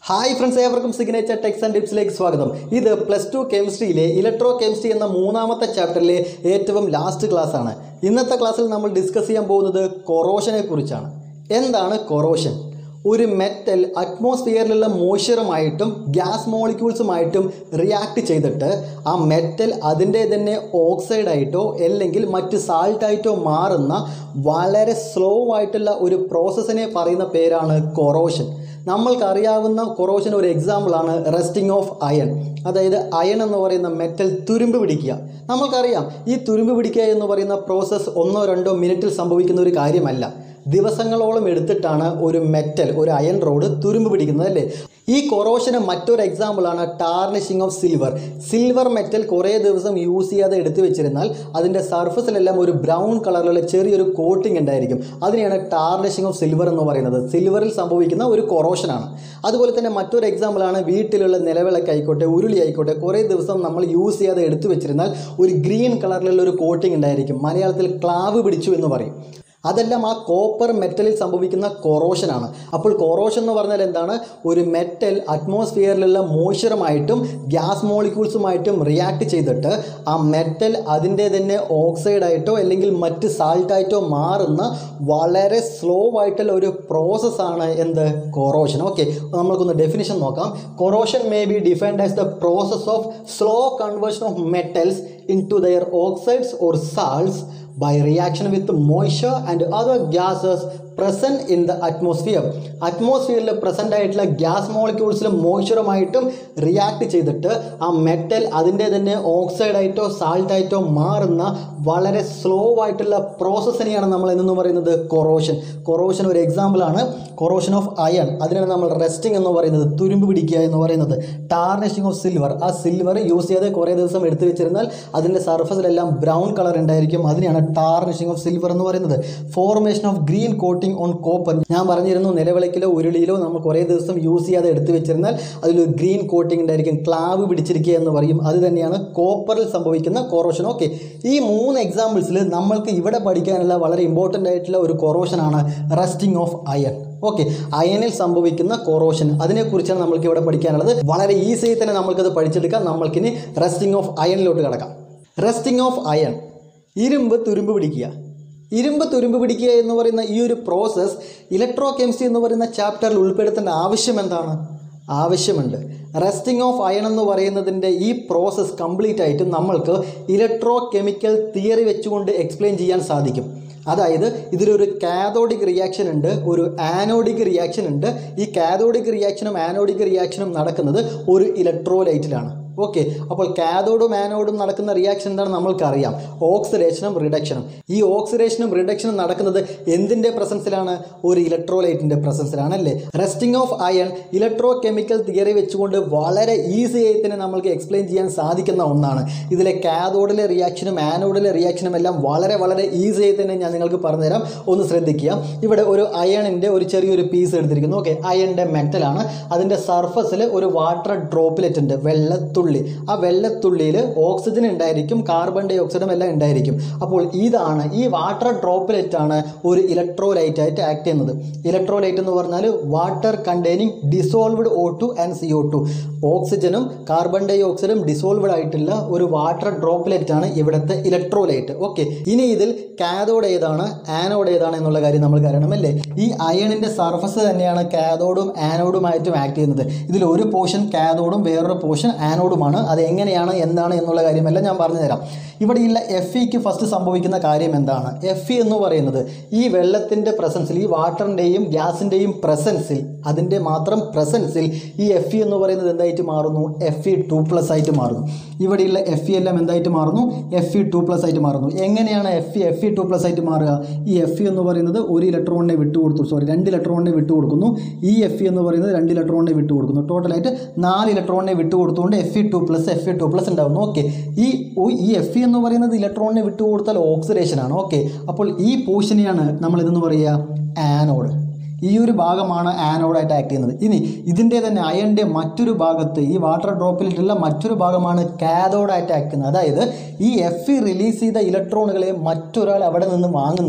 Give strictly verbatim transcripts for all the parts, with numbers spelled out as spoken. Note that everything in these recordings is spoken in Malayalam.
ഹായ് ഫ്രണ്ട്സ്, ഏവർക്കും സിഗ്നേച്ചർ ടെക്സ് ആൻഡ് ടിപ്സിലേക്ക് സ്വാഗതം. ഇത് പ്ലസ് ടു കെമിസ്ട്രിയിലെ ഇലക്ട്രോ കെമിസ്ട്രി എന്ന മൂന്നാമത്തെ ചാപ്റ്ററിലെ ഏറ്റവും ലാസ്റ്റ് ക്ലാസ് ആണ്. ഇന്നത്തെ ക്ലാസ്സിൽ നമ്മൾ ഡിസ്കസ് ചെയ്യാൻ പോകുന്നത് കൊറോഷനെ കുറിച്ചാണ്. എന്താണ് കൊറോഷൻ? ഒരു മെറ്റൽ അറ്റ്മോസ്ഫിയറിലുള്ള മോയ്സ്ചറുമായിട്ടും ഗ്യാസ് മോളിക്യൂൾസുമായിട്ടും റിയാക്ട് ചെയ്തിട്ട് ആ മെറ്റൽ അതിൻ്റെ തന്നെ ഓക്സൈഡായിട്ടോ അല്ലെങ്കിൽ മറ്റ് സാൾട്ടായിട്ടോ മാറുന്ന വളരെ സ്ലോ ആയിട്ടുള്ള ഒരു പ്രോസസ്സിനെ പറയുന്ന പേരാണ് കൊറോഷൻ. നമ്മൾക്കറിയാവുന്ന കൊറോഷൻ ഒരു എക്സാമ്പിളാണ് റസ്റ്റിംഗ് ഓഫ് അയൺ. അതായത് അയൺ എന്ന് പറയുന്ന മെറ്റൽ തുരുമ്പ് പിടിക്കുക. നമ്മൾക്കറിയാം, ഈ തുരുമ്പ് പിടിക്കുക എന്ന് പറയുന്ന പ്രോസസ്സ് ഒന്നോ രണ്ടോ മിനിറ്റിൽ സംഭവിക്കുന്ന ഒരു കാര്യമല്ല. ദിവസങ്ങളോളം എടുത്തിട്ടാണ് ഒരു മെറ്റൽ, ഒരു അയൺ റോഡ് തുരുമ്പ് പിടിക്കുന്നത്, അല്ലേ? ഈ കൊറോഷന് മറ്റൊരു എക്സാമ്പിളാണ് tarnishing of silver. Silver metal കുറേ ദിവസം യൂസ് ചെയ്യാതെ എടുത്തു വെച്ചിരുന്നാൽ അതിൻ്റെ സർഫസിലെല്ലാം ഒരു ബ്രൗൺ കളറിലുള്ള ചെറിയൊരു കോട്ടിംഗ് ഉണ്ടായിരിക്കും. അതിനെയാണ് ടാർണിഷിംഗ് ഓഫ് സിൽവർ എന്ന് പറയുന്നത്. സിൽവറിൽ സംഭവിക്കുന്ന ഒരു കൊറോഷനാണ്. അതുപോലെ തന്നെ മറ്റൊരു എക്സാമ്പിളാണ് വീട്ടിലുള്ള നിലവിളക്ക് ആയിക്കോട്ടെ, ഉരുളി ആയിക്കോട്ടെ, കുറേ ദിവസം നമ്മൾ യൂസ് ചെയ്യാതെ എടുത്തു വെച്ചിരുന്നാൽ ഒരു ഗ്രീൻ കളറിലുള്ള ഒരു കോട്ടിംഗ് ഉണ്ടായിരിക്കും. മലയാളത്തിൽ ക്ലാവ് പിടിച്ചു എന്ന് പറയും. അതെല്ലാം ആ കോപ്പർ മെറ്റലിൽ സംഭവിക്കുന്ന കൊറോഷനാണ്. അപ്പോൾ കൊറോഷൻ എന്ന് പറഞ്ഞാൽ എന്താണ്? ഒരു മെറ്റൽ അറ്റ്മോസ്ഫിയറിലുള്ള മോയ്സ്ചറുമായിട്ടും ഗ്യാസ് മോളിക്യൂൾസുമായിട്ടും റിയാക്ട് ചെയ്തിട്ട് ആ മെറ്റൽ അതിൻ്റെ തന്നെ ഓക്സൈഡായിട്ടോ അല്ലെങ്കിൽ മറ്റ് സാൾട്ടായിട്ടോ മാറുന്ന വളരെ സ്ലോ ആയിട്ടുള്ള ഒരു പ്രോസസ്സാണ് എന്ത്? കൊറോഷൻ. ഓക്കെ, നമ്മൾക്കൊന്ന് ഡെഫിനിഷൻ നോക്കാം. Corrosion may be defined as the process of slow conversion of metals into their oxides or salts by reaction with moisture and other gases present in the atmosphere. അറ്റ്മോസ്ഫിയറിൽ പ്രസൻ്റ് ആയിട്ടുള്ള ഗ്യാസ് മോളിക്യൂൾസിലും മോയ്സ്ചറുമായിട്ടും റിയാക്ട് ചെയ്തിട്ട് ആ മെറ്റൽ അതിൻ്റെ തന്നെ ഓക്സൈഡായിട്ടോ സാൾട്ടായിട്ടോ മാറുന്ന വളരെ സ്ലോ ആയിട്ടുള്ള പ്രോസസ്സിനെയാണ് നമ്മൾ എന്ന് പറയുന്നത് കൊറോഷൻ. കൊറോഷൻ ഒരു എക്സാമ്പിളാണ് കൊറോഷൻ ഓഫ് അയൺ. അതിനാണ് നമ്മൾ റസ്റ്റിംഗ് എന്ന് പറയുന്നത്, തുരുമ്പ് പിടിക്കുക എന്ന് പറയുന്നത്. ടാർണിഷിംഗ് ഓഫ് സിൽവർ, ആ സിൽവർ യൂസ് ചെയ്ത് കുറേ ദിവസം എടുത്തു വെച്ചിരുന്നാൽ അതിൻ്റെ സർഫസിലെല്ലാം ബ്രൗൺ കളർ ഉണ്ടായിരിക്കും. അതിനെയാണ് ടാർണിഷിംഗ് ഓഫ് സിൽവർ എന്ന് പറയുന്നത്. Formation of green coating on copper. ഞാൻ പറഞ്ഞിരുന്നു, നിലവിളക്കിലോ ഉരുളിയിലോ നമ്മൾ കുറേ ദിവസം യൂസ് ചെയ്യാതെ എടുത്തു വെച്ചിരുന്നാൽ അതിലൊരു ഗ്രീൻ കോട്ടിംഗ് ഉണ്ടായിരിക്കും, ക്ലാവ് പിടിച്ചിരിക്കുക എന്ന് പറയും. അത് തന്നെയാണ് കോപ്പറിൽ സംഭവിക്കുന്ന കൊറോഷൻ. ഓക്കെ, ഈ മൂന്ന് എക്സാമ്പിൾസിൽ നമ്മൾക്ക് ഇവിടെ പഠിക്കാനുള്ള വളരെ ഇമ്പോർട്ടൻ്റ് ആയിട്ടുള്ള ഒരു കൊറോഷനാണ് റസ്റ്റിംഗ് ഓഫ് അയൺ. ഓക്കെ, അയണിൽ സംഭവിക്കുന്ന കൊറോഷൻ, അതിനെക്കുറിച്ചാണ് നമ്മൾക്ക് ഇവിടെ പഠിക്കാനുള്ളത്. വളരെ ഈസിയായി തന്നെ നമ്മൾക്കത് പഠിച്ചെടുക്കാം. നമ്മൾക്കിനി റസ്റ്റിംഗ് ഓഫ് അയണിലോട്ട് കിടക്കാം. റസ്റ്റിംഗ് ഓഫ് അയൺ, ഇരുമ്പ് തുരുമ്പ് പിടിക്കുക. ഇരുമ്പ് തുരുമ്പ് പിടിക്കുക എന്ന് പറയുന്ന ഈ ഒരു പ്രോസസ്സ് ഇലക്ട്രോ കെമിസ്ട്രി എന്ന് പറയുന്ന ചാപ്റ്ററിൽ ഉൾപ്പെടുത്തേണ്ട ആവശ്യം എന്താണ്? ആവശ്യമുണ്ട്. റസ്റ്റിംഗ് ഓഫ് അയൺ എന്ന് പറയുന്നതിൻ്റെ ഈ പ്രോസസ്സ് കംപ്ലീറ്റ് ആയിട്ട് നമ്മൾക്ക് ഇലക്ട്രോ കെമിക്കൽ തിയറി വെച്ചുകൊണ്ട് എക്സ്പ്ലെയിൻ ചെയ്യാൻ സാധിക്കും. അതായത് ഇതിലൊരു കാഥോഡിക് റിയാക്ഷൻ ഉണ്ട്, ഒരു ആനോഡിക് റിയാക്ഷൻ ഉണ്ട്. ഈ കാഥോഡിക് റിയാക്ഷനും ആനോഡിക് റിയാക്ഷനും നടക്കുന്നത് ഒരു ഇലക്ട്രോലൈറ്റിലാണ്. ഓക്കെ, അപ്പോൾ കാഥോഡും ആനോഡും നടക്കുന്ന റിയാക്ഷൻ എന്താണ് നമ്മൾക്കറിയാം, ഓക്സിഡേഷനും റിഡക്ഷനും. ഈ ഓക്സിഡേഷനും റിഡക്ഷനും നടക്കുന്നത് എന്തിൻ്റെ പ്രസൻസിലാണ്? ഒരു ഇലക്ട്രോലൈറ്റിൻ്റെ പ്രസൻസിലാണ്, അല്ലേ? Rusting of iron electro chemical theory വെച്ചുകൊണ്ട് വളരെ ഈസി ആയി തന്നെ നമ്മൾക്ക് എക്സ്പ്ലെയിൻ ചെയ്യാൻ സാധിക്കുന്ന ഒന്നാണ്. ഇതിലെ കാഥോഡിലെ റിയാക്ഷനും ആനോഡിലെ റിയാക്ഷനും എല്ലാം വളരെ വളരെ ഈസി ആയി തന്നെ ഞാൻ നിങ്ങൾക്ക് പറഞ്ഞുതരാം. ഒന്ന് ശ്രദ്ധിക്കുക. ഇവിടെ ഒരു അയണിൻ്റെ ഒരു ചെറിയൊരു പീസ് എടുത്തിരിക്കുന്നു. ഓക്കെ, അയണിൻ്റെ മെറ്റലാണ്. അതിൻ്റെ സർഫസിൽ ഒരു വാട്ടർ ഡ്രോപ്പ്ലെറ്റ് ഉണ്ട്, വെള്ളത്തുള്ളി. ആ വെള്ളത്തുള്ളിയിൽ ഓക്സിജൻ ഉണ്ടായിരിക്കും, കാർബൺ ഡൈ ഓക്സൈഡും എല്ലാം ഉണ്ടായിരിക്കും. അപ്പോൾ ഇതാണ്, ഈ വാട്ടർ ഡ്രോപ്പ്ലെറ്റ് ആണ് ഒരു ഇലക്ട്രോലൈറ്റ് ആയിട്ട് ആക്ട് ചെയ്യുന്നത്. ഇലക്ട്രോലൈറ്റ് എന്ന് പറഞ്ഞാൽ water containing dissolved O two and C O two. ഓക്സിജനും കാർബൺ ഡൈ ഓക്സൈഡും ഡിസോൾവ്ഡ് ആയിട്ടുള്ള ഒരു വാട്ടർ ഡ്രോപ്പ്ലെറ്റ് ആണ് ഇവിടുത്തെ ഇലക്ട്രോലൈറ്റ്. ഓക്കെ, ഇനി ഇതിൽ കാഥോഡ് ഏതാണ് ആനോഡ് ഏതാണ് എന്നുള്ള കാര്യം നമ്മൾ അറിയണമല്ലേ? ഈ അയണിൻ്റെ സർഫസ് തന്നെയാണ് കാഥോഡും ആനോഡുമായിട്ടും ആക്ട് ചെയ്യുന്നത്. ഇതിൽ ഒരു പോർഷൻ കാഥോഡും വേറൊരു പോർഷൻ ആനോഡുമാണ്. അത് എങ്ങനെയാണ് എന്താണ് എന്നുള്ള കാര്യമെല്ലാം ഞാൻ പറഞ്ഞു തരാം. ഇവിടെയുള്ള എഫ് ഇക്ക് ഫസ്റ്റ് സംഭവിക്കുന്ന കാര്യം എന്താണ്? എഫ് ഇ എന്ന് പറയുന്നത് ഈ വെള്ളത്തിൻ്റെ പ്രസൻസിൽ, ഈ വാട്ടറിൻ്റെയും ഗ്യാസിൻ്റെയും പ്രസൻസിൽ, അതിൻ്റെ മാത്രം പ്രസൻസിൽ ഈ എഫ് ഇ എന്ന് പറയുന്നത് എന്തായിട്ട് മാറുന്നു? എഫ് ഇ ടു പ്ലസ് ആയിട്ട് മാറുന്നു. ഇവിടെയുള്ള എഫ് ഇ എല്ലാം എന്തായിട്ട് മാറുന്നു? എഫ് ഇ ടു പ്ലസ് ആയിട്ട് മാറുന്നു. എങ്ങനെയാണ് F E F E two plus ആയിട്ട് മാറുക? ഈ എഫ് ഇ എന്ന് പറയുന്നത് ഒരു ഇലക്ട്രോണിനെ വിട്ടുകൊടുത്തു, സോറി രണ്ട് ഇലക്ട്രോണിനെ വിട്ടുകൊടുക്കുന്നു. ഈ എഫ് ഇ എന്ന് പറയുന്നത് രണ്ട് ഇലക്ട്രോണിനെ വിട്ടുകൊടുക്കുന്നു. ടോട്ടലായിട്ട് നാല് ഇലക്ട്രോണിനെ വിട്ടുകൊടുത്തുകൊണ്ട് F E two plus F E two plus ഉണ്ടാകുന്നു. ഓക്കെ, ഈ ഈ എഫ് ഇ എന്ന് പറയുന്നത് ഇലക്ട്രോണിനെ വിട്ടുകൊടുത്താൽ ഓക്സിഡേഷൻ ആണ്. ഓക്കെ, അപ്പോൾ ഈ പോർഷനെയാണ് നമ്മൾ ഇതെന്ന് പറയുക ആനോഡ്. ഈ ഒരു ഭാഗമാണ് ആനോഡായിട്ട് ആക്ട് ചെയ്യുന്നത്. ഇനി ഇതിൻ്റെ തന്നെ അയണിൻ്റെ മറ്റൊരു ഭാഗത്ത്, ഈ വാട്ടർ ഡ്രോപ്പിലുള്ള മറ്റൊരു ഭാഗമാണ് കാഥോഡായിട്ട് ആക്ട് ചെയ്യുന്നത്. അതായത് ഈ എഫ് ഇ റിലീസ് ചെയ്ത ഇലക്ട്രോണുകളെ മറ്റൊരാൾ അവിടെ നിന്ന് വാങ്ങുന്നുണ്ട്.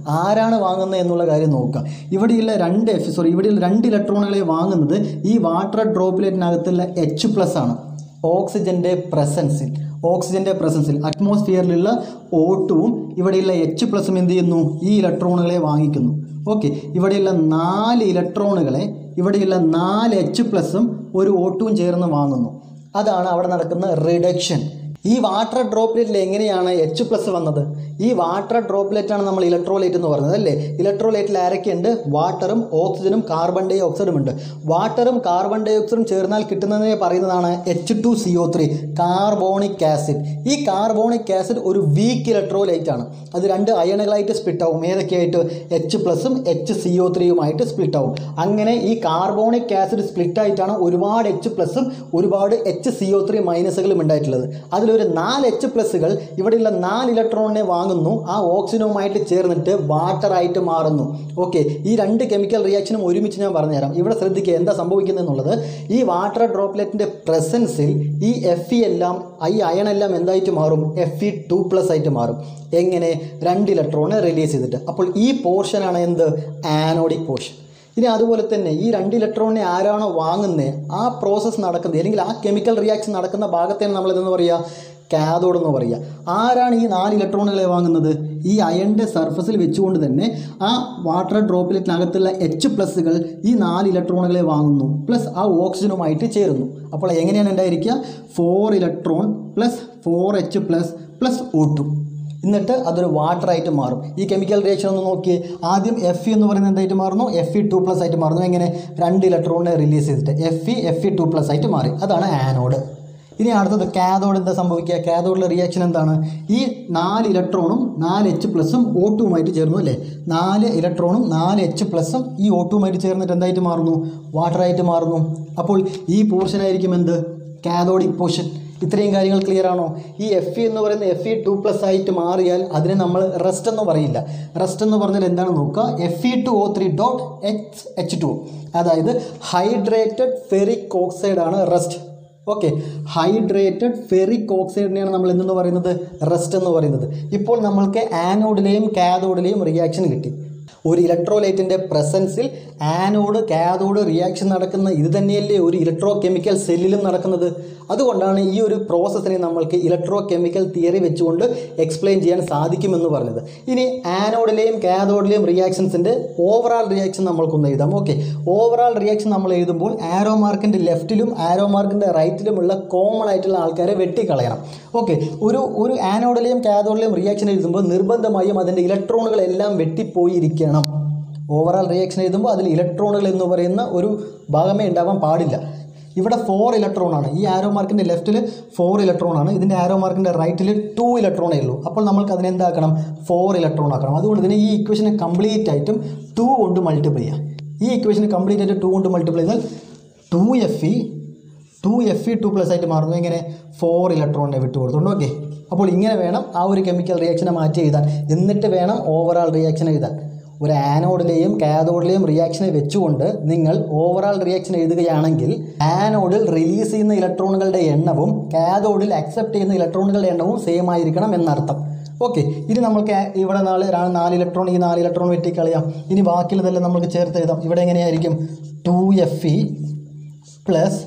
ആരാണ് വാങ്ങുന്നത് എന്നുള്ള കാര്യം നോക്കുക. ഇവിടെയുള്ള രണ്ട് എഫ് സോറി ഇവിടെയുള്ള രണ്ട് ഇലക്ട്രോണുകളെ വാങ്ങുന്നത് ഈ വാട്ടർ ഡ്രോപ്പ്ലെറ്റിനകത്തുള്ള എച്ച് പ്ലസ് ആണ്. ഓക്സിജൻ്റെ പ്രസൻസിൽ ഓക്സിജൻ്റെ പ്രസൻസിൽ അറ്റ്മോസ്ഫിയറിലുള്ള ഓ ടുവും ഇവിടെയുള്ള എച്ച് പ്ലസും എന്ത് ചെയ്യുന്നു? ഈ ഇലക്ട്രോണുകളെ വാങ്ങിക്കുന്നു. ഓക്കെ, ഇവിടെയുള്ള നാല് ഇലക്ട്രോണുകളെ ഇവിടെയുള്ള നാല് എച്ച് പ്ലസും ഒരു ഓ ടുവും ചേർന്ന് വാങ്ങുന്നു. അതാണ് അവിടെ നടക്കുന്ന റിഡക്ഷൻ. ഈ വാട്ടർ ഡ്രോപ്ലെറ്റിൽ എങ്ങനെയാണ് എച്ച് പ്ലസ് വന്നത്? ഈ വാട്ടർ ഡ്രോപ്ലെറ്റാണ് നമ്മൾ ഇലക്ട്രോലൈറ്റ് എന്ന് പറയുന്നത് അല്ലേ? ഇലക്ട്രോലൈറ്റിൽ ആരൊക്കെയുണ്ട്? വാട്ടറും ഓക്സിജനും കാർബൺ ഡൈ ഓക്സൈഡും ഉണ്ട്. വാട്ടറും കാർബൺ ഡൈ ഓക്സൈഡും ചേർന്നാൽ കിട്ടുന്നതിനെ പറയുന്നതാണ് H two C O three, carbonic acid. ഈ കാർബോണിക് ആസിഡ് ഒരു വീക്ക് ഇലക്ട്രോലൈറ്റ് ആണ്. അത് രണ്ട് അയണുകളായിട്ട് സ്പ്ലിറ്റ് ആവും. ഏതൊക്കെയായിട്ട്? എച്ച് പ്ലസും എച്ച് സി ഒ ത്രീയുമായിട്ട് സ്പ്ലിറ്റ് ആവും. അങ്ങനെ ഈ കാർബോണിക് ആസിഡ് സ്പ്ലിറ്റ് ആയിട്ടാണ് ഒരുപാട് എച്ച് പ്ലസും ഒരുപാട് എച്ച് സി ഒ ത്രീ മൈനസുകളും ഉണ്ടായിട്ടുള്ളത്. അതിൽ ഒരു നാല് എച്ച് പ്ലസുകൾ ഇവിടെയുള്ള നാല് ഇലക്ട്രോണിനെ വാങ്ങുന്നു. ആ ഓക്സിജനുമായിട്ട് ചേർന്നിട്ട് വാട്ടറായിട്ട് മാറുന്നു. ഓക്കെ, ഈ രണ്ട് കെമിക്കൽ റിയാക്ഷനും ഒരുമിച്ച് ഞാൻ പറഞ്ഞുതരാം. ഇവിടെ ശ്രദ്ധിക്കുക എന്താ സംഭവിക്കുന്നത് എന്നുള്ളത്. ഈ വാട്ടർ ഡ്രോപ്ലെറ്റിൻ്റെ പ്രസൻസിൽ ഈ എഫ് ഇ എല്ലാം ഈ അയൺ എല്ലാം എന്തായിട്ട് മാറും? എഫ് ഇ ടു പ്ലസ് ആയിട്ട് മാറും. എങ്ങനെ? രണ്ട് ഇലക്ട്രോണിനെ റിലീസ് ചെയ്തിട്ട്. അപ്പോൾ ഈ പോർഷനാണ് എന്ത്? Anodic portion. ഇനി അതുപോലെ തന്നെ ഈ രണ്ട് ഇലക്ട്രോണിനെ ആരാണോ വാങ്ങുന്നത് ആ പ്രോസസ്സ് നടക്കുന്നത് അല്ലെങ്കിൽ ആ കെമിക്കൽ റിയാക്ഷൻ നടക്കുന്ന ഭാഗത്തെയാണ് നമ്മളിതെന്ന് പറയുക കാഥോഡ് എന്ന് പറയുക. ആരാണ് ഈ നാല് ഇലക്ട്രോണുകളെ വാങ്ങുന്നത്? ഈ അയണിൻ്റെ സർഫസിൽ വെച്ചുകൊണ്ട് തന്നെ ആ വാട്ടർ ഡ്രോപ്ലെറ്റിനകത്തുള്ള എച്ച് പ്ലസുകൾ ഈ നാല് ഇലക്ട്രോണുകളെ വാങ്ങുന്നു, പ്ലസ് ആ ഓക്സിജനുമായിട്ട് ചേരുന്നു. അപ്പോൾ എങ്ങനെയാണ് ഉണ്ടായിരിക്കുക? Four electron plus four H plus plus O two. എന്നിട്ട് അതൊരു വാട്ടറായിട്ട് മാറും. ഈ കെമിക്കൽ റിയാക്ഷൻ ഒന്ന് നോക്കിയേ. ആദ്യം എഫ് ഇ എന്ന് പറയുന്നത് എന്തായിട്ട് മാറുന്നു? എഫ് ഇ ടു പ്ലസ് ആയിട്ട് മാറുന്നു. എങ്ങനെ? രണ്ട് ഇലക്ട്രോണിനെ റിലീസ് ചെയ്തിട്ട് F E F E two plus ആയിട്ട് മാറി. അതാണ് ആനോഡ്. ഇനി അടുത്തത് കാഥോഡ്. എന്താ സംഭവിക്കുക? കാഥോഡിലെ റിയാക്ഷൻ എന്താണ്? ഈ നാല് ഇലക്ട്രോണും നാല് എച്ച് പ്ലസും ഒ ടുവുമായിട്ട് ചേർന്നു അല്ലേ? നാല് ഇലക്ട്രോണും നാല് എച്ച് പ്ലസും ഈ ഒ ടുവുമായിട്ട് ചേർന്നിട്ട് എന്തായിട്ട് മാറുന്നു? വാട്ടറായിട്ട് മാറുന്നു. അപ്പോൾ ഈ പോർഷൻ ആയിരിക്കും എന്ത്? Cathodic portion. ഇത്രയും കാര്യങ്ങൾ ക്ലിയർ ആണോ? ഈ എഫ് ഇ എന്ന് പറയുന്ന എഫ് ഇ ടു പ്ലസ് ആയിട്ട് മാറിയാൽ അതിനെ നമ്മൾ റെസ്റ്റ് എന്ന് പറയില്ല. റെസ്റ്റ് എന്ന് പറഞ്ഞാൽ എന്താണ് നോക്കുക? F E two O three dot H H two, അതായത് ഹൈഡ്രേറ്റഡ് ഫെറിക് ഓക്സൈഡ് ആണ് റെസ്റ്റ്. ഓക്കെ, ഹൈഡ്രേറ്റഡ് ഫെറിക് ഓക്സൈഡിനെയാണ് നമ്മൾ എന്തെന്ന് പറയുന്നത്? റെസ്റ്റ് എന്ന് പറയുന്നത്. ഇപ്പോൾ നമ്മൾക്ക് ആനോഡിലെയും കാഥോഡിലെയും റിയാക്ഷൻ കിട്ടി. ഒരു ഇലക്ട്രോലൈറ്റിൻ്റെ പ്രസൻസിൽ ആനോഡ് കാഥോഡ് റിയാക്ഷൻ നടക്കുന്ന ഇത് തന്നെയല്ലേ ഒരു ഇലക്ട്രോ കെമിക്കൽ സെല്ലിലും നടക്കുന്നത്? അതുകൊണ്ടാണ് ഈ ഒരു പ്രോസസ്സിനെ നമ്മൾക്ക് ഇലക്ട്രോ കെമിക്കൽ തിയറി വെച്ചുകൊണ്ട് എക്സ്പ്ലെയിൻ ചെയ്യാൻ സാധിക്കുമെന്ന് പറഞ്ഞത്. ഇനി ആനോഡിലെയും കാഥോഡിലെയും റിയാക്ഷൻസിൻ്റെ ഓവറാൾ റിയാക്ഷൻ നമ്മൾക്കൊന്ന് എഴുതാം. ഓക്കെ, ഓവറാൾ റിയാക്ഷൻ നമ്മൾ എഴുതുമ്പോൾ ആരോ മാർക്കിൻ്റെ ലെഫ്റ്റിലും ആരോ മാർക്കിൻ്റെ റൈറ്റിലുമുള്ള കോമൺ ആയിട്ടുള്ള ആൾക്കാരെ വെട്ടിക്കളയണം. ഓക്കെ, ഒരു ഒരു ആനോഡിലെയും കാഥോഡിലെയും റിയാക്ഷൻ എഴുതുമ്പോൾ നിർബന്ധമായും അതിൻ്റെ ഇലക്ട്രോണുകളെല്ലാം വെട്ടിപ്പോയിരിക്കണം. ഓവറാൾ റിയാക്ഷൻ എഴുതുമ്പോൾ അതിൽ ഇലക്ട്രോണുകൾ എന്ന് പറയുന്ന ഒരു ഭാഗമേ ഉണ്ടാവാൻ പാടില്ല. ഇവിടെ ഫോർ ഇലക്ട്രോൺ ആണ്. ഈ ആരോ മാർക്കിൻ്റെ ലെഫ്റ്റിൽ ഫോർ ഇലക്ട്രോൺ ആണ്. ഇതിൻ്റെ ആരോ മാർക്കിൻ്റെ റൈറ്റിൽ ടു ഇലക്ട്രോണേ ഉള്ളൂ. അപ്പോൾ നമ്മൾക്ക് അതിനെന്താക്കണം? ഫോർ ഇലക്ട്രോൺ ആക്കണം. അതുകൊണ്ട് തന്നെ ഈ ഇക്വേഷനെ കംപ്ലീറ്റ് ആയിട്ടും ടു കൊണ്ട് മൾട്ടിപ്ലൈ ചെയ്യാം. ഈ ഇക്വേഷന് കംപ്ലീറ്റ് ആയിട്ട് ടു കൊണ്ട് മൾട്ടിപ്ലൈ ചെയ്താൽ two F E two F E two plus ആയിട്ട് മാറുന്നു. എങ്ങനെ? ഫോർ ഇലക്ട്രോണിനെ വിട്ടു കൊടുത്തുകൊണ്ട്. ഓക്കെ, അപ്പോൾ ഇങ്ങനെ വേണം ആ ഒരു കെമിക്കൽ റിയാക്ഷനെ മാറ്റി എഴുതാൻ. എന്നിട്ട് വേണം ഓവറാൾ റിയാക്ഷൻ എഴുതാൻ. ഒരു ആനോഡിലെയും കാഥോഡിലെയും റിയാക്ഷനെ വെച്ചുകൊണ്ട് നിങ്ങൾ ഓവറാൾ റിയാക്ഷൻ എഴുതുകയാണെങ്കിൽ ആനോഡിൽ റിലീസ് ചെയ്യുന്ന ഇലക്ട്രോണുകളുടെ എണ്ണവും കാഥോഡിൽ അക്സെപ്റ്റ് ചെയ്യുന്ന ഇലക്ട്രോണുകളുടെ എണ്ണവും സെയിം ആയിരിക്കണം എന്നർത്ഥം. ഓക്കെ, ഇനി നമുക്ക് ഇവിടെ നാല് നാല് ഇലക്ട്രോൺ ഈ നാല് ഇലക്ട്രോൺ വെട്ടിക്കളയാം. ഇനി ബാക്കിയുള്ളതെല്ലാം നമുക്ക് ചേർത്ത് എഴുതാം. ഇവിടെ എങ്ങനെയായിരിക്കും? Two F E plus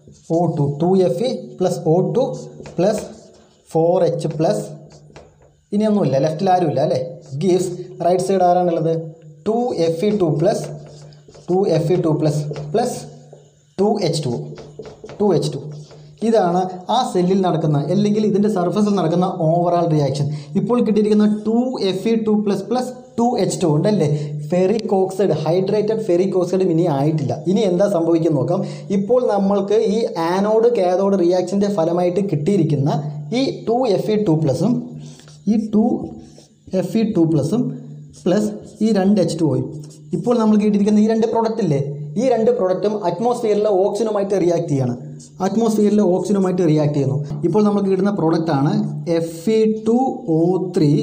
O two two F E plus O two plus four H plus ഇനിയൊന്നുമില്ല, ലെഫ്റ്റിൽ ആരുമില്ല അല്ലേ? ഗീവ്സ് റൈറ്റ് സൈഡ് ആരാണുള്ളത്? Two F E two plus two F E two plus plus two H two two H two. ഇതാണ് ആ സെല്ലിൽ നടക്കുന്ന അല്ലെങ്കിൽ ഇതിൻ്റെ സർഫസിൽ നടക്കുന്ന ഓവറാൾ റിയാക്ഷൻ. ഇപ്പോൾ കിട്ടിയിരിക്കുന്ന two F E two plus plus two H two ഉണ്ടല്ലേ? ഫെറിക് ഓക്സൈഡ്, ഹൈഡ്രേറ്റഡ് ഫെറിക് ഓക്സൈഡും ഇനി ആയിട്ടില്ല. ഇനി എന്താ സംഭവിക്കുന്നത് നോക്കാം. ഇപ്പോൾ നമ്മൾക്ക് ഈ ആനോഡ് കാഥോഡ് റിയാക്ഷൻ്റെ ഫലമായിട്ട് കിട്ടിയിരിക്കുന്ന ഈ ടു എഫ് ഇ ടു പ്ലസും ഈ ടു എഫ് ഇ ടു പ്ലസും പ്ലസ് ഈ രണ്ട് എച്ച് ടു ഒയും ഇപ്പോൾ നമ്മൾ കിട്ടിയിരിക്കുന്ന ഈ രണ്ട് പ്രോഡക്റ്റ് ഇല്ലേ? ഈ രണ്ട് പ്രോഡക്റ്റും അറ്റ്മോസ്ഫിയറിലെ ഓക്സിജനുമായിട്ട് റിയാക്ട് ചെയ്യാണ്. അറ്റ്മോസ്ഫിയറിലെ ഓക്സിജനുമായിട്ട് റിയാക്ട് ചെയ്യുന്നു. ഇപ്പോൾ നമുക്ക് കിട്ടുന്ന പ്രോഡക്റ്റാണ് F E two O three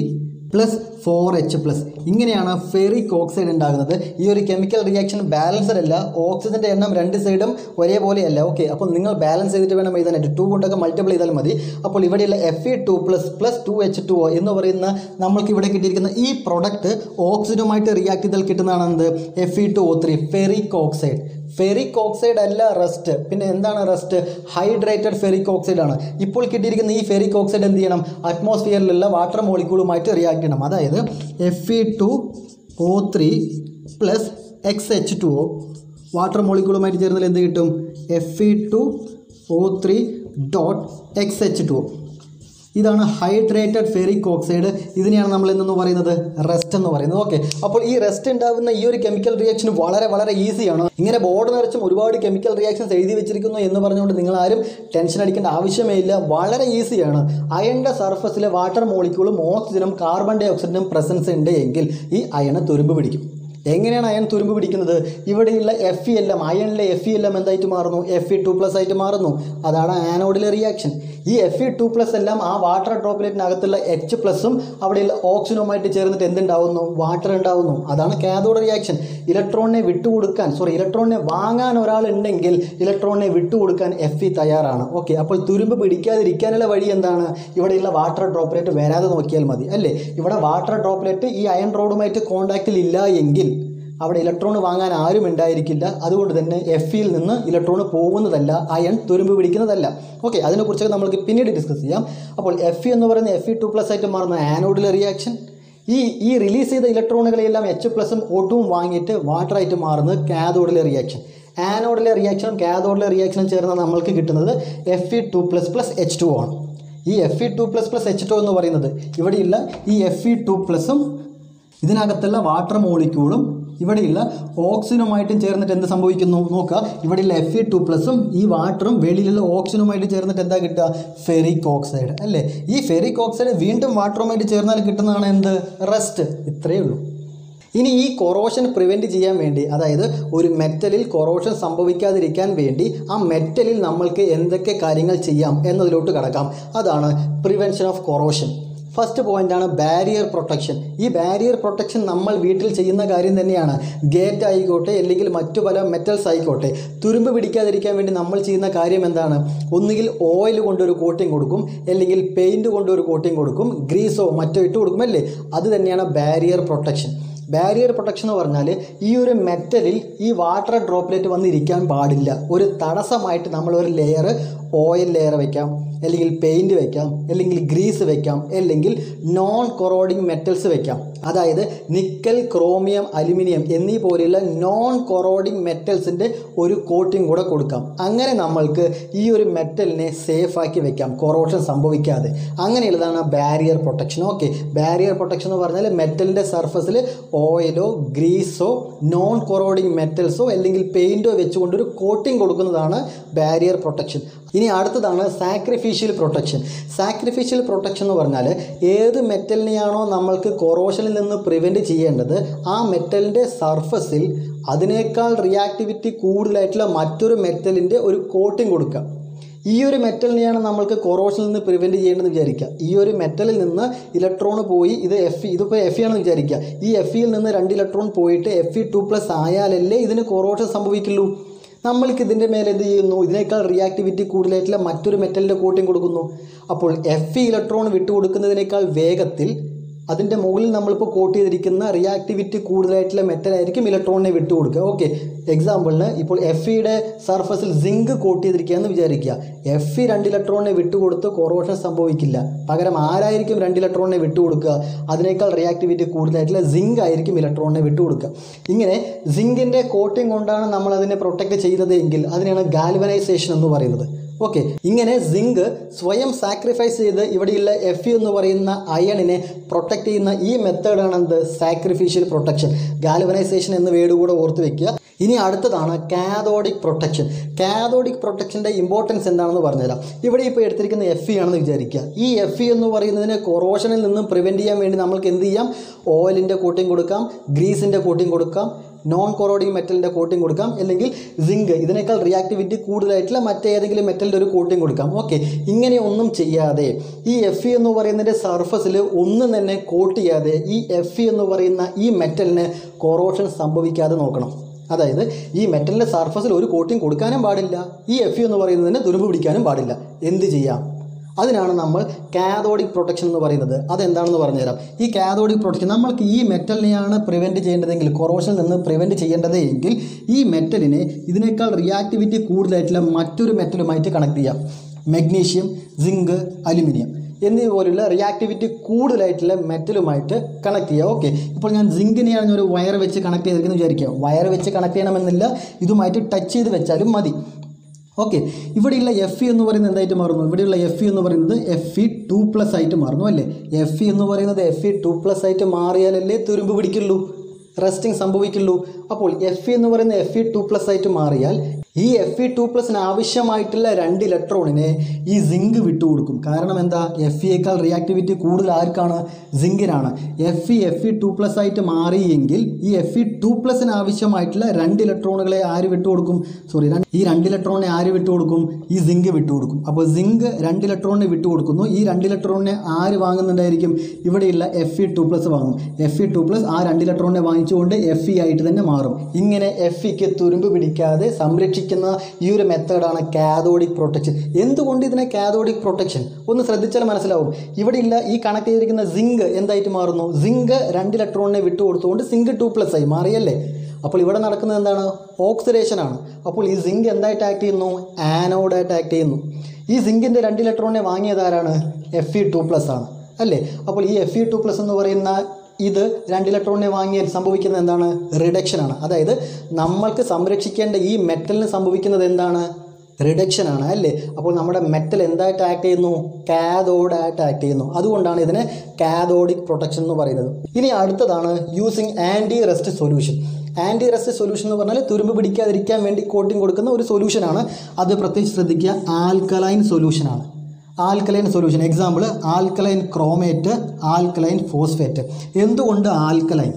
plus four H plus. ഇങ്ങനെയാണ് ഫെറിക് ഓക്സൈഡ് ഉണ്ടാകുന്നത്. ഈ ഒരു കെമിക്കൽ റിയാക്ഷൻ ബാലൻസ്ഡ് അല്ല, ഓക്സിജൻ്റെ എണ്ണം രണ്ട് സൈഡും ഒരേപോലെയല്ല. ഓക്കെ, അപ്പോൾ നിങ്ങൾ ബാലൻസ് ചെയ്തിട്ട് വേണം എഴുതാനായിട്ട്. ടു കൊണ്ടൊക്കെ മൾട്ടിപ്പിൾ ചെയ്താൽ മതി. അപ്പോൾ ഇവിടെയുള്ള F E two plus plus two H two O എന്ന് പറയുന്ന നമ്മൾക്ക് ഇവിടെ കിട്ടിയിരിക്കുന്ന ഈ പ്രൊഡക്റ്റ് ഓക്സിജനുമായിട്ട് റിയാക്ട് ചെയ്താൽ കിട്ടുന്നതാണ് എന്ത്? F E two O three, ferric oxide. Ferric oxide അല്ല റസ്റ്റ്. പിന്നെ എന്താണ് റസ്റ്റ്? ഹൈഡ്രേറ്റഡ് ഫെറിക് ഓക്സൈഡ് ആണ്. ഇപ്പോൾ കിട്ടിയിരിക്കുന്ന ഈ ഫെറിക് ഓക്സൈഡ് എന്ത് ചെയ്യണം? അറ്റ്മോസ്ഫിയറിലുള്ള വാട്ടർ മോളിക്യൂളുമായിട്ട് റിയാക്ട് ചെയ്യണം. അതായത് F E two O three plus X H two O water മോളിക്യൂളുമായിട്ട് ചേർന്നാൽ എന്ത് കിട്ടും? F E two O three dot X H two O. ഇതാണ് ഹൈഡ്രേറ്റഡ് ഫെറിക് ഓക്സൈഡ്. ഇതിനെയാണ് നമ്മൾ എന്തെന്ന് പറയുന്നത്? റെസ്റ്റ് എന്ന് പറയുന്നത്. ഓക്കെ, അപ്പോൾ ഈ റെസ്റ്റ് ഉണ്ടാകുന്ന ഈ ഒരു കെമിക്കൽ റിയാക്ഷൻ വളരെ വളരെ ഈസിയാണ്. ഇങ്ങനെ ബോർഡ് നിറച്ചും ഒരുപാട് കെമിക്കൽ റിയാക്ഷൻസ് എഴുതി വെച്ചിരിക്കുന്നു എന്ന് പറഞ്ഞുകൊണ്ട് നിങ്ങൾ ആരും ടെൻഷൻ അടിക്കേണ്ട ആവശ്യമേ ഇല്ല. വളരെ ഈസിയാണ്. അയണിൻ്റെ സർഫസിലെ വാട്ടർ മോളിക്യൂളും ഓക്സിജനും കാർബൺ ഡൈ ഓക്സൈഡിനും പ്രസൻസ് ഉണ്ട് എങ്കിൽ ഈ അയണ് തുരുമ്പ് പിടിക്കും. എങ്ങനെയാണ് അയൺ തുരുമ്പ് പിടിക്കുന്നത്? ഇവിടെയുള്ള എഫ് ഇ എല്ലാം, അയണിലെ എഫ് ഇ എല്ലാം എന്തായിട്ട് മാറുന്നു? എഫ് ഇ ടു പ്ലസ് ആയിട്ട് മാറുന്നു. അതാണ് ആനോഡിലെ റിയാക്ഷൻ. ഈ എഫ് ഇ ടു പ്ലസ് എല്ലാം ആ വാട്ടർ ഡ്രോപ്ലെറ്റിനകത്തുള്ള എച്ച് പ്ലസും അവിടെയുള്ള ഓക്സിജനുമായിട്ട് ചേർന്നിട്ട് എന്തുണ്ടാവുന്നു? വാട്ടർ ഉണ്ടാവുന്നു. അതാണ് കാഥോഡ് റിയാക്ഷൻ. ഇലക്ട്രോണിനെ വിട്ടുകൊടുക്കാൻ സോറി ഇലക്ട്രോണിനെ വാങ്ങാൻ ഒരാളുണ്ടെങ്കിൽ ഇലക്ട്രോണിനെ വിട്ടുകൊടുക്കാൻ എഫ് ഇ തയ്യാറാണ്. ഓക്കെ, അപ്പോൾ തുരുമ്പ് പിടിക്കാതിരിക്കാനുള്ള വഴി എന്താണ്? ഇവിടെയുള്ള വാട്ടർ ഡ്രോപ്ലെറ്റ് വരാതെ നോക്കിയാൽ മതി അല്ലേ? ഇവിടെ വാട്ടർ ഡ്രോപ്ലെറ്റ് ഈ അയൺ റോഡുമായിട്ട് കോൺടാക്റ്റിൽ ഇല്ല എങ്കിൽ അവിടെ ഇലക്ട്രോൺ വാങ്ങാൻ ആരും ഉണ്ടായിരിക്കില്ല. അതുകൊണ്ട് തന്നെ എഫ് ഇയിൽ നിന്ന് ഇലക്ട്രോൺ പോകുന്നതല്ല, അയൺ തുരുമ്പ് പിടിക്കുന്നതല്ല. ഓക്കെ, അതിനെക്കുറിച്ചൊക്കെ നമുക്ക് പിന്നീട് ഡിസ്കസ് ചെയ്യാം. അപ്പോൾ എഫ് ഇ എന്ന് പറയുന്ന എഫ് ഇ ടു പ്ലസ് ആയിട്ട് മാറുന്ന ആനോഡിലെ റിയാക്ഷൻ. ഈ ഈ റിലീസ് ചെയ്ത ഇലക്ട്രോണുകളെല്ലാം എച്ച് പ്ലസും ഒട്ടും വാങ്ങിയിട്ട് വാട്ടറായിട്ട് മാറുന്നത് കാഥോഡിലെ റിയാക്ഷൻ. ആനോഡിലെ റിയാക്ഷനും കാഥോഡിലെ റിയാക്ഷനും ചേർന്ന് നമ്മൾക്ക് കിട്ടുന്നത് F E two plus plus H two ആണ്. ഈ F E two plus plus H two എന്ന് പറയുന്നത് ഇവിടെയുള്ള ഈ എഫ് ഇ ടു പ്ലസും ഇതിനകത്തുള്ള വാട്ടർ മോളിക്യൂളും ഇവിടെയുള്ള ഓക്സിജനുമായിട്ടും ചേർന്നിട്ട് എന്ത് സംഭവിക്കുന്നു നോക്കുക. ഇവിടെയുള്ള എഫ് ഇ ടു പ്ലസും ഈ വാട്ടറും വെളിയിലുള്ള ഓക്സിജനുമായിട്ട് ചേർന്നിട്ട് എന്താ കിട്ടുക? ഫെറിക് ഓക്സൈഡ് അല്ലേ? ഈ ഫെറിക് ഓക്സൈഡ് വീണ്ടും വാട്ടറുമായിട്ട് ചേർന്നാൽ കിട്ടുന്നതാണ് എന്ത്? റസ്റ്റ്. ഇത്രയേ ഉള്ളൂ. ഇനി ഈ കൊറോഷൻ പ്രിവെൻറ്റ് ചെയ്യാൻ വേണ്ടി, അതായത് ഒരു മെറ്റലിൽ കൊറോഷൻ സംഭവിക്കാതിരിക്കാൻ വേണ്ടി ആ മെറ്റലിൽ നമ്മൾക്ക് എന്തൊക്കെ കാര്യങ്ങൾ ചെയ്യാം എന്നതിലോട്ട് കടക്കാം. അതാണ് പ്രിവെൻഷൻ ഓഫ് കൊറോഷൻ. ഫസ്റ്റ് പോയിൻ്റാണ് ബാരിയർ പ്രൊട്ടക്ഷൻ. ഈ ബാരിയർ പ്രൊട്ടക്ഷൻ നമ്മൾ വീട്ടിൽ ചെയ്യുന്ന കാര്യം തന്നെയാണ്. ഗേറ്റ് ആയിക്കോട്ടെ അല്ലെങ്കിൽ മറ്റു പല മെറ്റൽസ് ആയിക്കോട്ടെ, തുരുമ്പ് പിടിക്കാതിരിക്കാൻ വേണ്ടി നമ്മൾ ചെയ്യുന്ന കാര്യം എന്താണ്? ഒന്നുകിൽ ഓയിൽ കൊണ്ടൊരു കോട്ടിങ് കൊടുക്കും, അല്ലെങ്കിൽ പെയിൻറ്റ് കൊണ്ടൊരു കോട്ടിങ് കൊടുക്കും, ഗ്രീസോ മറ്റോ ഇട്ട് കൊടുക്കും അല്ലേ? അത് തന്നെയാണ് ബാരിയർ പ്രൊട്ടക്ഷൻ. ബാരിയർ പ്രൊട്ടക്ഷൻ എന്ന് പറഞ്ഞാൽ ഈ ഒരു മെറ്റലിൽ ഈ വാട്ടർ ഡ്രോപ്ലെറ്റ് വന്നിരിക്കാൻ പാടില്ല. ഒരു തടസ്സമായിട്ട് നമ്മൾ ഒരു ലെയർ ഓയിൽ ലെയർ വയ്ക്കാം, അല്ലെങ്കിൽ പെയിൻറ്റ് വയ്ക്കാം, അല്ലെങ്കിൽ ഗ്രീസ് വയ്ക്കാം, അല്ലെങ്കിൽ നോൺ കൊറോഡിങ് മെറ്റൽസ് വയ്ക്കാം. അതായത് നിക്കൽ, ക്രോമിയം, അലുമിനിയം എന്നീ പോലെയുള്ള നോൺ കൊറോഡിങ് മെറ്റൽസിൻ്റെ ഒരു കോട്ടിങ് കൂടെ കൊടുക്കാം. അങ്ങനെ നമ്മൾക്ക് ഈ ഒരു മെറ്റലിനെ സേഫാക്കി വെക്കാം, കൊറോഷൻ സംഭവിക്കാതെ. അങ്ങനെയുള്ളതാണ് barrier protection. Okay, barrier protection എന്ന് പറഞ്ഞാൽ മെറ്റലിൻ്റെ സർഫസിൽ ഓയിലോ ഗ്രീസോ നോൺ കൊറോഡിങ് മെറ്റൽസോ അല്ലെങ്കിൽ പെയിൻറ്റോ വെച്ചുകൊണ്ടൊരു കോട്ടിങ് കൊടുക്കുന്നതാണ് ബാരിയർ പ്രൊട്ടക്ഷൻ. ഇനി അടുത്തതാണ് സാക്രിഫിഷ്യൽ പ്രൊട്ടക്ഷൻ. സാക്രിഫിഷ്യൽ പ്രൊട്ടക്ഷൻ എന്ന് പറഞ്ഞാൽ ഏത് മെറ്റലിനെയാണോ നമ്മൾക്ക് കൊറോഷനിൽ നിന്ന് പ്രിവെൻറ്റ് ചെയ്യേണ്ടത് ആ മെറ്റലിൻ്റെ സർഫസിൽ അതിനേക്കാൾ റിയാക്ടിവിറ്റി കൂടുതലായിട്ടുള്ള മറ്റൊരു മെറ്റലിൻ്റെ ഒരു കോട്ടിങ് കൊടുക്കുക. ഈ ഒരു മെറ്റലിനെയാണ് നമ്മൾക്ക് കൊറോഷനിൽ നിന്ന് പ്രിവെൻറ്റ് ചെയ്യേണ്ടതെന്ന് വിചാരിക്കുക. ഈ ഒരു മെറ്റലിൽ നിന്ന് ഇലക്ട്രോൺ പോയി, ഇത് എഫ് ഇതിപ്പോൾ എഫ് ആണെന്ന് വിചാരിക്കുക. ഈ എഫ് ഇയിൽ നിന്ന് രണ്ട് ഇലക്ട്രോൺ പോയിട്ട് എഫ് ഇ ടു പ്ലസ് ആയാലല്ലേ ഇതിന് കൊറോഷൻ സംഭവിക്കുള്ളൂ. നമ്മൾക്ക് ഇതിൻ്റെ മേലെ എന്ത് ചെയ്യുന്നു? ഇതിനേക്കാൾ റിയാക്ടിവിറ്റി കൂടുതലായിട്ടുള്ള മറ്റൊരു മെറ്റലിൻ്റെ കോട്ടിങ് കൊടുക്കുന്നു. അപ്പോൾ എഫ് ഇ ഇലക്ട്രോൺ വിട്ടുകൊടുക്കുന്നതിനേക്കാൾ വേഗത്തിൽ അതിൻ്റെ മുകളിൽ നമ്മളിപ്പോൾ കോട്ട് ചെയ്തിരിക്കുന്ന റിയാക്ടിവിറ്റി കൂടുതലായിട്ടുള്ള മെറ്റലായിരിക്കും ഇലക്ട്രോണിനെ വിട്ടുകൊടുക്കുക. ഓക്കെ, എക്സാമ്പിളിന് ഇപ്പോൾ എഫ് ഇയുടെ സർഫസിൽ സിങ്ക് കോട്ട് ചെയ്തിരിക്കുകയെന്ന് വിചാരിക്കുക. എഫ് ഇ രണ്ട് ഇലക്ട്രോണിനെ വിട്ടുകൊടുത്ത് കൊറോഷൻ സംഭവിക്കില്ല. പകരം ആരായിരിക്കും രണ്ട് ഇലക്ട്രോണിനെ വിട്ടുകൊടുക്കുക? അതിനേക്കാൾ റിയാക്ടിവിറ്റി കൂടുതലായിട്ടുള്ള സിങ്ക് ആയിരിക്കും ഇലക്ട്രോണിനെ വിട്ടുകൊടുക്കുക. ഇങ്ങനെ സിങ്കിൻ്റെ കോട്ടിംഗ് കൊണ്ടാണ് നമ്മൾ അതിനെ പ്രൊട്ടക്റ്റ് ചെയ്യുന്നത് എങ്കിൽ അതിനെയാണ് ഗാൽവനൈസേഷൻ എന്ന് പറയുന്നത്. ഓക്കെ, ഇങ്ങനെ സിങ്ക് സ്വയം സാക്രിഫൈസ് ചെയ്ത് ഇവിടെയുള്ള എഫ് ഇ എന്ന് പറയുന്ന അയണിനെ പ്രൊട്ടക്റ്റ് ചെയ്യുന്ന ഈ മെത്തേഡാണ് എന്ത്? Sacrificial protection. ഗാൽവനൈസേഷൻ എന്ന വേർഡ് കൂടെ ഓർത്ത് വെക്കുക. ഇനി അടുത്തതാണ് കാഥോഡിക് പ്രൊട്ടക്ഷൻ. കാഥോഡിക് പ്രൊട്ടക്ഷൻ്റെ ഇമ്പോർട്ടൻസ് എന്താണെന്ന് പറഞ്ഞുതരാം. ഇവിടെ ഇപ്പോൾ എടുത്തിരിക്കുന്ന എഫ് ഇ ആണെന്ന് വിചാരിക്കുക. ഈ എഫ് ഇ എന്ന് പറയുന്നതിനെ കൊറോഷനിൽ നിന്നും പ്രിവെൻറ്റ് ചെയ്യാൻ വേണ്ടി നമ്മൾക്ക് എന്ത് ചെയ്യാം? ഓയിലിൻ്റെ കോട്ടിങ് കൊടുക്കാം, ഗ്രീസിൻ്റെ കോട്ടിങ് കൊടുക്കാം, നോൺ കൊറോഡിങ് മെറ്റലിൻ്റെ കോട്ടിംഗ് കൊടുക്കാം, അല്ലെങ്കിൽ സിങ്ക് ഇതിനേക്കാൾ റിയാക്ടിവിറ്റി കൂടുതലായിട്ടുള്ള മറ്റേതെങ്കിലും മെറ്റലിൻ്റെ ഒരു കോട്ടിംഗ് കൊടുക്കാം. ഓക്കെ, ഇങ്ങനെ ഒന്നും ചെയ്യാതെ ഈ എഫ് ഇ എന്ന് പറയുന്നതിൻ്റെ സർഫസിൽ ഒന്നും തന്നെ കോട്ട് ചെയ്യാതെ ഈ എഫ് ഇ എന്ന് പറയുന്ന ഈ മെറ്റലിന് കൊറോഷൻ സംഭവിക്കാതെ നോക്കണം. അതായത് ഈ മെറ്റലിൻ്റെ സർഫസിൽ ഒരു കോട്ടിംഗ് കൊടുക്കാനും പാടില്ല, ഈ എഫ് ഇ എന്ന് പറയുന്നതിന് തുരുമ്പ് പിടിക്കാനും പാടില്ല. എന്ത് ചെയ്യാം? അതിനാണ് നമ്മൾ കാഥോഡിക് പ്രൊട്ടക്ഷൻ എന്ന് പറയുന്നത്. അതെന്താണെന്ന് പറഞ്ഞുതരാം. ഈ കാഥോഡിക് പ്രൊട്ടക്ഷൻ നമ്മൾക്ക് ഈ മെറ്റലിനെയാണ് പ്രിവെൻറ്റ് ചെയ്യേണ്ടതെങ്കിൽ, കൊറോഷനിൽ നിന്ന് പ്രിവെൻറ്റ് ചെയ്യേണ്ടത് എങ്കിൽ ഈ മെറ്റലിനെ ഇതിനേക്കാൾ റിയാക്ടിവിറ്റി കൂടുതലായിട്ടുള്ള മറ്റൊരു മെറ്റലുമായിട്ട് കണക്ട് ചെയ്യാം. മെഗ്നീഷ്യം, സിങ്ക്, അലുമിനിയം എന്നിവപോലുള്ള റിയാക്ടിവിറ്റി കൂടുതലായിട്ടുള്ള മെറ്റലുമായിട്ട് കണക്ട് ചെയ്യുക. ഓക്കെ, ഇപ്പോൾ ഞാൻ സിങ്കിനെയാണ് ഒരു വയർ വെച്ച് കണക്ട് ചെയ്തിരിക്കുന്നത് വിചാരിക്കുക. വയർ വെച്ച് കണക്ട് ചെയ്യണമെന്നില്ല, ഇതുമായിട്ട് ടച്ച് ചെയ്ത് വെച്ചാലും മതി. ഓക്കെ, ഇവിടെയുള്ള എഫ് ഇ എന്ന് പറയുന്നത് എന്തായിട്ട് മാറുന്നു? ഇവിടെയുള്ള എഫ് ഇ എന്ന് പറയുന്നത് എഫ് ഇ ടു പ്ലസ് ആയിട്ട് മാറുന്നു അല്ലേ? എഫ് ഇ എന്ന് പറയുന്നത് എഫ് ഇ ടു പ്ലസ് ആയിട്ട് മാറിയാലല്ലേ തുരുമ്പ് പിടിക്കുള്ളൂ, റസ്റ്റിംഗ് സംഭവിക്കുള്ളൂ. അപ്പോൾ എഫ് ഇ എന്ന് പറയുന്നത് എഫ് ഇ ടു പ്ലസ് ആയിട്ട് മാറിയാൽ ഈ എഫ് ഇ ടു പ്ലസിന് ആവശ്യമായിട്ടുള്ള രണ്ട് ഇലക്ട്രോണിനെ ഈ സിങ്ക് വിട്ടുകൊടുക്കും. കാരണം എന്താ? എഫ് ഇയേക്കാൾ റിയാക്ടിവിറ്റി കൂടുതൽ ആർക്കാണ്? സിങ്കിനാണ്. F E F E two plus ആയിട്ട് മാറിയെങ്കിൽ ഈ എഫ് ഇ ടു പ്ലസിന് ആവശ്യമായിട്ടുള്ള രണ്ട് ഇലക്ട്രോണുകളെ ആര് വിട്ടുകൊടുക്കും? സോറി, ഈ രണ്ട് ഇലക്ട്രോണിനെ ആര് വിട്ടുകൊടുക്കും? ഈ സിങ്ക് വിട്ടുകൊടുക്കും. അപ്പോൾ സിങ്ക് രണ്ട് ഇലക്ട്രോണിനെ വിട്ടുകൊടുക്കുന്നു. ഈ രണ്ട് ഇലക്ട്രോണിനെ ആര് വാങ്ങുന്നുണ്ടായിരിക്കും? ഇവിടെയുള്ള എഫ് ഇ ടു പ്ലസ് വാങ്ങും. എഫ് ഇ ടു പ്ലസ് ആ രണ്ട് ഇലക്ട്രോണിനെ വാങ്ങിച്ചുകൊണ്ട് എഫ് ഇ ആയിട്ട് തന്നെ മാറും. ഇങ്ങനെ എഫ് ഇക്ക് തുരുമ്പ് പിടിക്കാതെ സംരക്ഷിക്കുന്ന ഈ ഒരു മെത്തേഡാണ് കാഥോഡിക് പ്രൊട്ടക്ഷൻ. എന്തുകൊണ്ട് ഇതിനെ കാഥോഡിക് പ്രൊട്ടക്ഷൻ? ഒന്ന് ശ്രദ്ധിച്ചാൽ മനസ്സിലാവും. ഇവിടെ ഇല്ല ഈ കണക്ട് ചെയ്തിരിക്കുന്ന സിങ്ക് എന്തായിട്ട് മാറുന്നു? സിങ്ക് രണ്ട് ഇലക്ട്രോണിനെ വിട്ടുകൊടുത്തുകൊണ്ട് സിങ്ക് ടു പ്ലസ് ആയി മാറിയല്ലേ? അപ്പോൾ ഇവിടെ നടക്കുന്നത് എന്താണ്? ഓക്സിഡേഷൻ ആണ്. അപ്പോൾ ഈ സിങ്ക് എന്തായിട്ട് ആക്ട് ചെയ്യുന്നു? ആനോഡായിട്ട് ആക്ട് ചെയ്യുന്നു. ഈ സിങ്കിൻ്റെ രണ്ട് ഇലക്ട്രോണിനെ വാങ്ങിയത് ആരാണ്? എഫ് ഇ ടു പ്ലസ് ആണ് അല്ലേ? അപ്പോൾ ഈ എഫ് ഇ ടു പ്ലസ് എന്ന് പറയുന്ന ഇത് രണ്ട് ഇലക്ട്രോണിനെ വാങ്ങിയാൽ സംഭവിക്കുന്നത് എന്താണ്? റിഡക്ഷനാണ്. അതായത് നമ്മൾക്ക് സംരക്ഷിക്കേണ്ട ഈ മെറ്റലിന് സംഭവിക്കുന്നത് എന്താണ്? റിഡക്ഷനാണ് അല്ലേ? അപ്പോൾ നമ്മുടെ മെറ്റൽ എന്തായിട്ട് ആക്ട് ചെയ്യുന്നു? കാഥോഡായിട്ട് ആക്ട് ചെയ്യുന്നു. അതുകൊണ്ടാണ് ഇതിനെ കാഥോഡിക് പ്രൊട്ടക്ഷൻ എന്ന് പറയുന്നത്. ഇനി അടുത്തതാണ് using anti rust solution. Anti rust solution എന്ന് പറഞ്ഞാൽ തുരുമ്പ് പിടിക്കാതിരിക്കാൻ വേണ്ടി കോട്ടിംഗ് കൊടുക്കുന്ന ഒരു സൊല്യൂഷനാണ്. അത് പ്രത്യേകിച്ച് ശ്രദ്ധിക്കുക, ആൽക്കലൈൻ സൊല്യൂഷനാണ്. Alkaline solution example alkaline chromate, alkaline phosphate. എന്തുകൊണ്ട് ആൽക്കലൈൻ?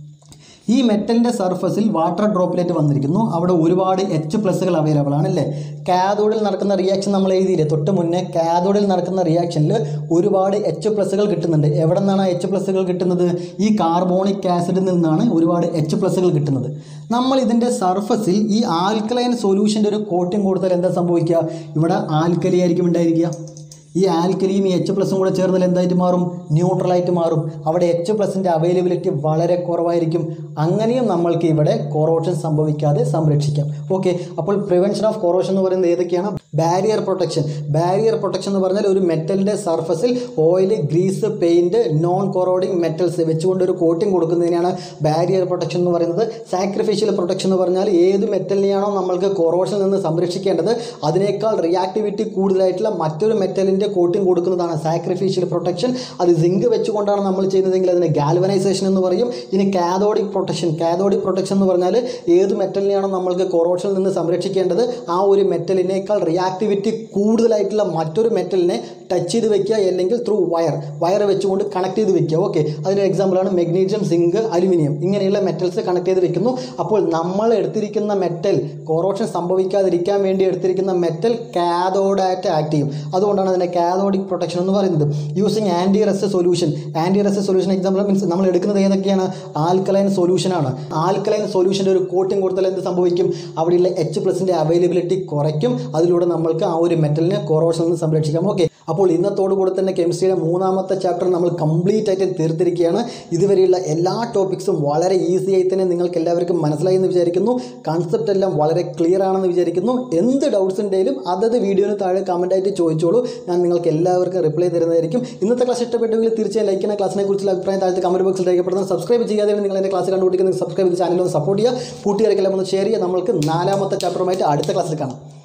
ഈ മെറ്റലിൻ്റെ സർഫസിൽ വാട്ടർ ഡ്രോപ്പ്ലെറ്റ് വന്നിരിക്കുന്നു. അവിടെ ഒരുപാട് എച്ച് പ്ലസുകൾ അവൈലബിൾ ആണ് അല്ലേ? കാഥോഡിൽ നടക്കുന്ന റിയാക്ഷൻ നമ്മൾ എഴുതിയില്ലേ തൊട്ട് മുന്നേ? കാഥോഡിൽ നടക്കുന്ന റിയാക്ഷനിൽ ഒരുപാട് എച്ച് പ്ലസുകൾ കിട്ടുന്നുണ്ട്. എവിടെ നിന്നാണ് എച്ച് പ്ലസുകൾ കിട്ടുന്നത്? ഈ കാർബോണിക് ആസിഡിൽ നിന്നാണ് ഒരുപാട് എച്ച് പ്ലസുകൾ കിട്ടുന്നത്. നമ്മൾ ഇതിൻ്റെ സർഫസിൽ ഈ ആൽക്കലൈൻ സൊല്യൂഷൻ്റെ ഒരു കോട്ടിംഗ് കൊടുത്താൽ എന്താ സംഭവിക്കുക? ഇവിടെ ആൽക്കലി ആയിരിക്കും ഉണ്ടായിരിക്കുക. ഈ ആൽക്കലിയും ഈ എച്ച് പ്ലസും കൂടെ ചേർന്നാൽ എന്തായിട്ട് മാറും? ന്യൂട്രലായിട്ട് മാറും. അവിടെ എച്ച് പ്ലസിൻ്റെ അവൈലബിലിറ്റി വളരെ കുറവായിരിക്കും. അങ്ങനെയും നമ്മൾക്ക് ഇവിടെ കൊറോഷൻ സംഭവിക്കാതെ സംരക്ഷിക്കാം. ഓക്കെ, അപ്പോൾ പ്രിവെൻഷൻ ഓഫ് കൊറോഷൻ എന്ന് പറയുന്നത് ഏതൊക്കെയാണ്? Barrier protection. ബാരിയർ പ്രൊട്ടക്ഷൻ എന്ന് പറഞ്ഞാൽ ഒരു മെറ്റലിൻ്റെ സർഫസിൽ oil, grease, paint, non corroding metals വെച്ചുകൊണ്ട് ഒരു കോട്ടിംഗ് കൊടുക്കുന്നതിനാണ് ബാരിയർ പ്രൊട്ടക്ഷൻ എന്ന് പറയുന്നത്. സാക്രിഫിഷ്യൽ പ്രൊട്ടക്ഷൻ എന്ന് പറഞ്ഞാൽ ഏത് മെറ്റലിനെയാണോ നമ്മൾക്ക് കൊറോഷനിൽ നിന്ന് സംരക്ഷിക്കേണ്ടത് അതിനേക്കാൾ റിയാക്ടിവിറ്റി കൂടുതലായിട്ടുള്ള മറ്റൊരു മെറ്റലിൻ്റെ കോട്ടിംഗ് കൊടുക്കുന്നതാണ് സാക്രിഫിഷ്യൽ പ്രൊട്ടക്ഷൻ. അത് സിങ്ക് വെച്ചുകൊണ്ടാണ് നമ്മൾ ചെയ്യുന്നതെങ്കിൽ അതിനെ ഗാൽവനൈസേഷൻ എന്ന് പറയും. ഇനി കാഥോഡിക് പ്രൊട്ടക്ഷൻ. കാഥോഡിക് പ്രൊട്ടക്ഷൻ എന്ന് പറഞ്ഞാൽ ഏത് മെറ്റലിനെയാണോ നമ്മൾക്ക് കൊറോഷനിൽ നിന്ന് സംരക്ഷിക്കേണ്ടത് ആ ഒരു മെറ്റലിനേക്കാൾ റിയാക്ടിവിറ്റി കൂടുതലായിട്ടുള്ള മറ്റൊരു മെറ്റലിനെ ടച്ച് ചെയ്ത് വെക്കുക, അല്ലെങ്കിൽ ത്രൂ വയർ വയർ വെച്ചുകൊണ്ട് കണക്ട് ചെയ്ത് വെക്കുക. ഓക്കെ, അതിന് എക്സാമ്പിളാണ് മെഗ്നീഷ്യം, സിങ്ക്, അലുമിനിയം. ഇങ്ങനെയുള്ള മെറ്റൽസ് കണക്ട് ചെയ്ത് വെക്കുന്നു. അപ്പോൾ നമ്മൾ എടുത്തിരിക്കുന്ന മെറ്റൽ കൊറോഷൻ സംഭവിക്കാതിരിക്കാൻ വേണ്ടി എടുത്തിരിക്കുന്ന മെറ്റൽ കാഥോഡായിട്ട് ആക്ട് ചെയ്യും. അതുകൊണ്ടാണ് അതിനെ കാഥോഡിക് പ്രൊട്ടക്ഷൻ എന്ന് പറയുന്നത്. Using anti rust solution. Anti rust solution example means നമ്മൾ എടുക്കുന്നത് ഏതൊക്കെയാണ്? ആൽക്കലൈൻ സൊല്യൂഷനാണ്. ആൽക്കലൈൻ സൊല്യൂഷൻ്റെ ഒരു കോട്ടിംഗ് കൊടുത്താൽ എന്ത് സംഭവിക്കും? അവിടെയുള്ള എച്ച് പ്ലസിൻ്റെ അവൈലബിലിറ്റി കുറയ്ക്കും. അതിലൂടെ നമ്മൾക്ക് ആ ഒരു മെറ്റലിനെ കൊറോഷനിൽ നിന്ന് സംരക്ഷിക്കാം. ഓക്കെ, അപ്പോൾ ഇന്നത്തോടുകൂടി തന്നെ കെമിസ്ട്രിയുടെ മൂന്നാമത്തെ ചാപ്റ്റർ നമ്മൾ കംപ്ലീറ്റ് ആയിട്ട് തീർത്തിരിക്കുകയാണ്. ഇതുവരെയുള്ള എല്ലാ ടോപ്പിക്സും വളരെ ഈസി ആയി തന്നെ നിങ്ങൾക്ക് എല്ലാവർക്കും മനസ്സിലായി എന്ന് വിചാരിക്കുന്നു. കൺസെപ്റ്റ് എല്ലാം വളരെ ക്ലിയർ ആണെന്ന് വിചാരിക്കുന്നു. എന്ത് ഡൗട്ട്സ് ഉണ്ടെങ്കിലും അതത് വീഡിയോന് താഴെ കമൻറ്റായിട്ട് ചോദിച്ചോളൂ. ഞാൻ നിങ്ങൾക്ക് എല്ലാവർക്കും റിപ്ലൈ തരുന്നതായിരിക്കും. ഇന്നത്തെ ക്ലാസ് ഇഷ്ടപ്പെട്ടെങ്കിൽ തീർച്ചയായും ലൈക്ക് ചെയ്യുന്ന ക്ലാസിനെ കുറിച്ചുള്ള അഭിപ്രായം താഴത്തെ കമൻറ്റ് ബോക്സിൽ രേഖപ്പെടുത്തുന്നത്. സബ്സ്ക്രൈബ് ചെയ്യാതെ നിങ്ങൾ എൻ്റെ ക്ലാസ് കണ്ടുപിടിക്കുന്നത് സബ്സ്ക്രൈബ് ചെയ്ത് ചാനൽ ഒന്ന് സപ്പോർട്ട് ചെയ്യുക. കൂട്ടുകാർക്കെല്ലാം ഒന്ന് ഷെയർ ചെയ്യുക. നമ്മൾക്ക് നാലാമത്തെ ചാപ്റ്ററുമായിട്ട് അടുത്ത ക്ലാസ്സിൽ കാണാം.